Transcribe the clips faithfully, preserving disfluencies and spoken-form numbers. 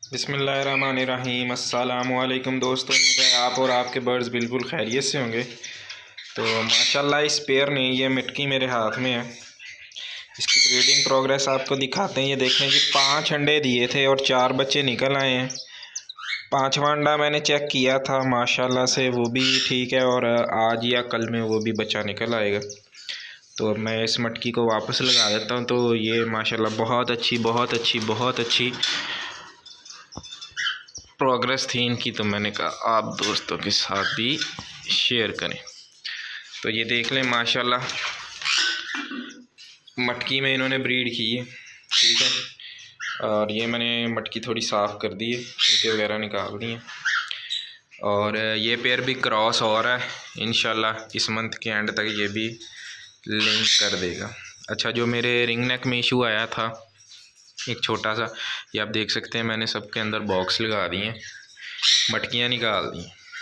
बिस्मिल्लाहिर्रहमानिर्रहीम। अस्सलामु अलैकुम दोस्तों, आप और आपके बर्ड्स बिल्कुल खैरियत से होंगे। तो माशाल्लाह इस पेयर ने, ये मिटकी मेरे हाथ में है, इसकी ब्रीडिंग प्रोग्रेस आपको दिखाते हैं। ये देखें जी, पांच अंडे दिए थे और चार बच्चे निकल आए हैं। पांचवा अंडा मैंने चेक किया था, माशाल्लाह से वो भी ठीक है और आज या कल में वो भी बच्चा निकल आएगा। तो अब मैं इस मटकी को वापस लगा देता हूँ। तो ये माशाल्लाह बहुत अच्छी बहुत अच्छी बहुत अच्छी प्रोग्रेस थी इनकी, तो मैंने कहा आप दोस्तों के साथ भी शेयर करें। तो ये देख लें माशाल्लाह मटकी में इन्होंने ब्रीड की है, ठीक है। और ये मैंने मटकी थोड़ी साफ़ कर दी है, छिलके वगैरह निकाल दिए। और ये पेयर भी क्रॉस हो रहा है, इंशाल्लाह इस मंथ के एंड तक ये भी लिंक कर देगा। अच्छा, जो मेरे रिंग नेक में इशू आया था एक छोटा सा, ये आप देख सकते हैं, मैंने सबके अंदर बॉक्स लगा दिए, मटकियाँ निकाल दी।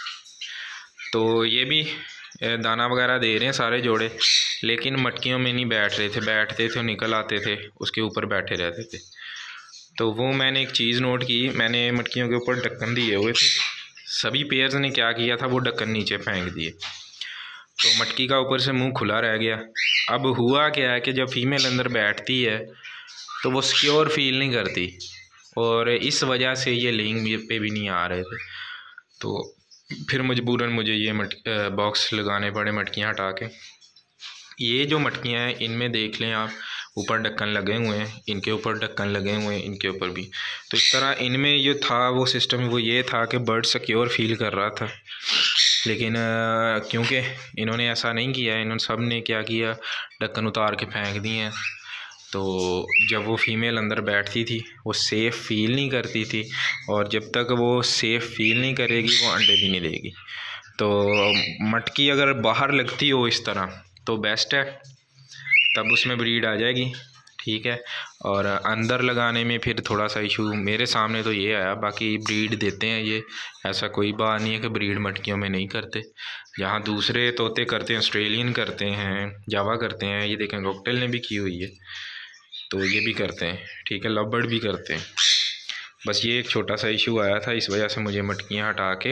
तो ये भी दाना वगैरह दे रहे हैं सारे जोड़े, लेकिन मटकियों में नहीं बैठ रहे थे, बैठते थे निकल आते थे, उसके ऊपर बैठे रहते थे। तो वो मैंने एक चीज़ नोट की, मैंने मटकियों के ऊपर ढक्कन दिए हुए थे, सभी पेयर्स ने क्या किया था, वो ढक्कन नीचे फेंक दिए। तो मटकी का ऊपर से मुंह खुला रह गया। अब हुआ क्या है कि जब फीमेल अंदर बैठती है तो वो सिक्योर फील नहीं करती, और इस वजह से ये लेइंग पे भी नहीं आ रहे थे। तो फिर मजबूरन मुझे ये मट बॉक्स लगाने पड़े मटकियाँ हटा के। ये जो मटकियाँ हैं इनमें देख लें आप, ऊपर ढक्कन लगे हुए हैं, इनके ऊपर ढक्कन लगे हुए हैं, इनके ऊपर भी। तो इस तरह इनमें जो था वो सिस्टम वो ये था कि बर्ड सिक्योर फील कर रहा था। लेकिन क्योंकि इन्होंने ऐसा नहीं किया, इन्होंने सब ने क्या किया, ढक्कन उतार के फेंक दिए हैं। तो जब वो फीमेल अंदर बैठती थी वो सेफ़ फील नहीं करती थी, और जब तक वो सेफ़ फील नहीं करेगी वो अंडे भी नहीं देगी। तो मटकी अगर बाहर लगती हो इस तरह तो बेस्ट है, तब उसमें ब्रीड आ जाएगी, ठीक है। और अंदर लगाने में फिर थोड़ा सा इशू मेरे सामने तो ये आया, बाकी ब्रीड देते हैं ये, ऐसा कोई बात नहीं है कि ब्रीड मटकियों में नहीं करते। जहाँ दूसरे तोते करते हैं, ऑस्ट्रेलियन करते हैं, जावा करते हैं, ये देखें कॉकटेल ने भी की हुई है, तो ये भी करते हैं, ठीक है, लव बर्ड भी करते हैं। बस ये एक छोटा सा इशू आया था, इस वजह से मुझे मटकियाँ हटा के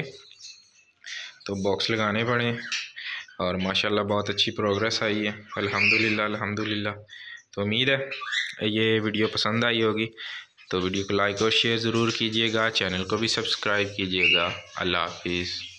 तो बॉक्स लगाने पड़े। और माशाल्लाह बहुत अच्छी प्रोग्रेस आई है, अल्हम्दुलिल्लाह अल्हम्दुलिल्लाह। तो उम्मीद है ये वीडियो पसंद आई होगी, तो वीडियो को लाइक और शेयर ज़रूर कीजिएगा, चैनल को भी सब्सक्राइब कीजिएगा। अल्लाह हाफिज़।